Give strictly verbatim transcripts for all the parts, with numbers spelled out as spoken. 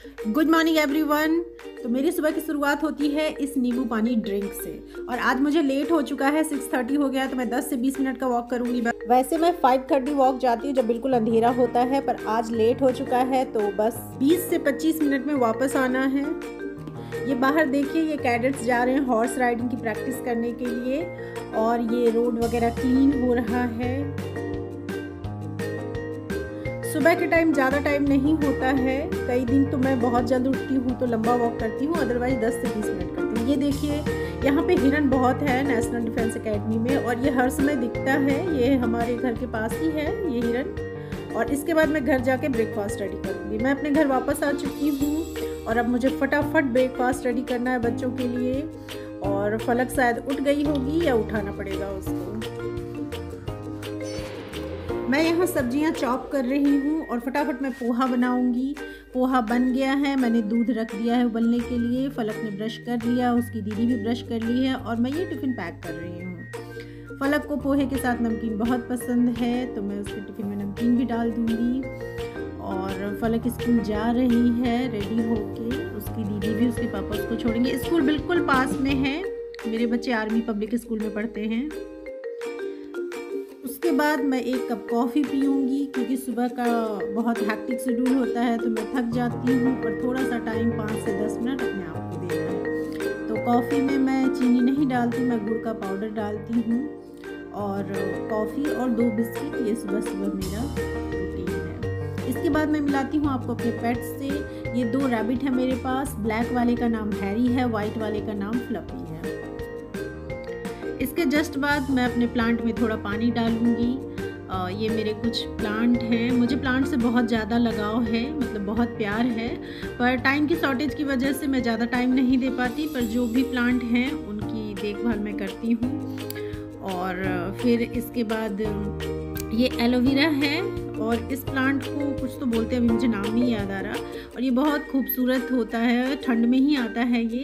Good morning everyone. तो मेरी सुबह की शुरुआत होती है इस नींबू पानी ड्रिंक से। और आज मुझे लेट हो चुका है, सिक्स थर्टी हो गया है, तो मैं दस से बीस मिनट का वॉक करूंगी। वैसे मैं फाइव थर्टी वॉक जाती हूँ जब बिल्कुल अंधेरा होता है, पर आज लेट हो चुका है तो बस बीस से पच्चीस मिनट में वापस आना है। ये बाहर देखिए, ये कैडेट्स जा रहे हैं हॉर्स राइडिंग की प्रैक्टिस करने के लिए और ये रोड वगैरह क्लीन हो रहा है। सुबह के टाइम ज़्यादा टाइम नहीं होता है, कई दिन तो मैं बहुत जल्द उठती हूँ तो लंबा वॉक करती हूँ, अदरवाइज दस से बीस मिनट करती हूँ। ये देखिए, यहाँ पे हिरन बहुत है नेशनल डिफेंस एकेडमी में और ये हर समय दिखता है। ये हमारे घर के पास ही है ये हिरन। और इसके बाद मैं घर जाके ब्रेकफास्ट रेडी करूँगी। मैं अपने घर वापस आ चुकी हूँ और अब मुझे फटाफट ब्रेकफास्ट रेडी करना है बच्चों के लिए। और फलक शायद उठ गई होगी या उठाना पड़ेगा उसको। मैं यहाँ सब्जियाँ चॉप कर रही हूँ और फटाफट मैं पोहा बनाऊँगी। पोहा बन गया है, मैंने दूध रख दिया है उबलने के लिए। फलक ने ब्रश कर लिया, उसकी दीदी भी ब्रश कर ली है और मैं ये टिफ़िन पैक कर रही हूँ। फलक को पोहे के साथ नमकीन बहुत पसंद है तो मैं उसके टिफ़िन में नमकीन भी डाल दूँगी। और फलक स्कूल जा रही है रेडी होके, उसकी दीदी भी उसके पापा उसको छोड़ेंगे। स्कूल बिल्कुल पास में है, मेरे बच्चे आर्मी पब्लिक स्कूल में पढ़ते हैं। उसके बाद मैं एक कप कॉफ़ी पीऊँगी क्योंकि सुबह का बहुत हैक्टिक शेड्यूल होता है तो मैं थक जाती हूँ, पर थोड़ा सा टाइम पाँच से दस मिनट अपने आप को देना है। तो कॉफ़ी में मैं चीनी नहीं डालती, मैं गुड़ का पाउडर डालती हूँ और कॉफ़ी और दो बिस्किट, ये सुबह सुबह मेरा रूटीन है। इसके बाद मैं मिलाती हूँ आपको अपने पेट्स से। ये दो रैबिट है मेरे पास, ब्लैक वाले का नाम हैरी है, वाइट वाले का नाम फ्लफी है। इसके जस्ट बाद मैं अपने प्लांट में थोड़ा पानी डालूंगी। ये मेरे कुछ प्लांट हैं, मुझे प्लांट से बहुत ज़्यादा लगाव है, मतलब बहुत प्यार है, पर टाइम की शॉर्टेज की वजह से मैं ज़्यादा टाइम नहीं दे पाती। पर जो भी प्लांट हैं उनकी देखभाल मैं करती हूँ। और फिर इसके बाद ये एलोवेरा है और इस प्लांट को कुछ तो बोलते हैं, अभी मुझे नाम नहीं याद आ रहा। और ये बहुत खूबसूरत होता है, ठंड में ही आता है ये।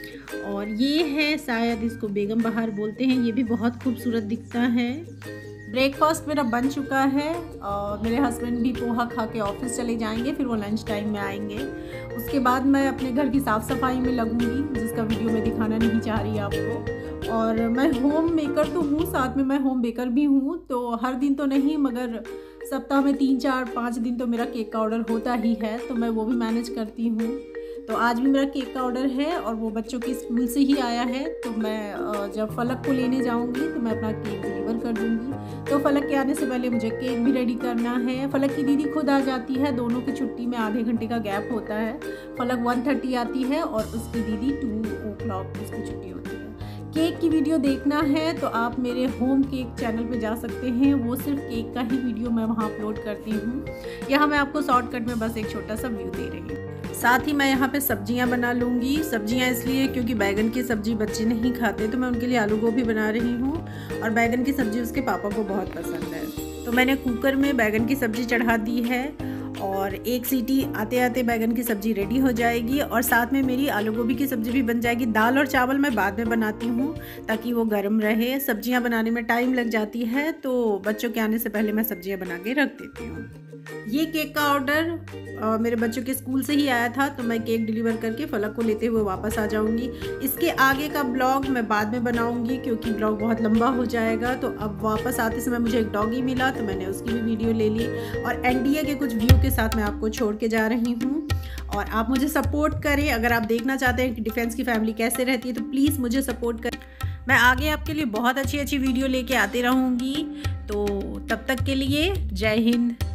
और ये है, शायद इसको बेगम बहार बोलते हैं, ये भी बहुत खूबसूरत दिखता है। ब्रेकफास्ट मेरा बन चुका है और मेरे हस्बैंड भी पोहा खा के ऑफिस चले जाएंगे, फिर वो लंच टाइम में आएंगे। उसके बाद मैं अपने घर की साफ़ सफाई में लगूंगी, जिसका वीडियो मैं दिखाना नहीं चाह रही आपको। और मैं होम मेकर तो हूँ, साथ में मैं होम बेकर भी हूँ, तो हर दिन तो नहीं मगर सप्ताह में तीन चार पाँच दिन तो मेरा केक का ऑर्डर होता ही है, तो मैं वो भी मैनेज करती हूँ। तो आज भी मेरा केक का ऑर्डर है और वो बच्चों के स्कूल से ही आया है, तो मैं जब फलक को लेने जाऊंगी तो मैं अपना केक डिलीवर कर दूंगी। तो फलक के आने से पहले मुझे केक भी रेडी करना है। फलक की दीदी खुद आ जाती है, दोनों की छुट्टी में आधे घंटे का गैप होता है। फलक वन थर्टी आती है और उसकी दीदी टू ओ क्लॉक उसकी छुट्टी होती है। केक की वीडियो देखना है तो आप मेरे होम केक चैनल पे जा सकते हैं, वो सिर्फ केक का ही वीडियो मैं वहाँ अपलोड करती हूँ। यहाँ मैं आपको शॉर्टकट में बस एक छोटा सा व्यू दे रही हूँ। साथ ही मैं यहाँ पे सब्जियाँ बना लूँगी। सब्जियाँ इसलिए क्योंकि बैगन की सब्ज़ी बच्चे नहीं खाते, तो मैं उनके लिए आलू गोभी बना रही हूँ और बैगन की सब्ज़ी उसके पापा को बहुत पसंद है। तो मैंने कुकर में बैगन की सब्ज़ी चढ़ा दी है और एक सीटी आते आते बैगन की सब्ज़ी रेडी हो जाएगी और साथ में मेरी आलू गोभी की सब्ज़ी भी बन जाएगी। दाल और चावल मैं बाद में बनाती हूँ ताकि वो गर्म रहे, सब्जियाँ बनाने में टाइम लग जाती है, तो बच्चों के आने से पहले मैं सब्जियाँ बना के रख देती हूँ। ये केक का ऑर्डर मेरे बच्चों के स्कूल से ही आया था, तो मैं केक डिलीवर करके फलक को लेते हुए वापस आ जाऊंगी। इसके आगे का ब्लॉग मैं बाद में बनाऊंगी क्योंकि ब्लॉग बहुत लंबा हो जाएगा। तो अब वापस आते समय मुझे एक डॉगी मिला तो मैंने उसकी भी वीडियो ले ली और एनडीए के कुछ व्यू के साथ मैं आपको छोड़ के जा रही हूँ। और आप मुझे सपोर्ट करें, अगर आप देखना चाहते हैं कि डिफेंस की फैमिली कैसे रहती है तो प्लीज़ मुझे सपोर्ट करें। मैं आगे आपके लिए बहुत अच्छी अच्छी वीडियो लेके आती रहूँगी। तो तब तक के लिए जय हिंद।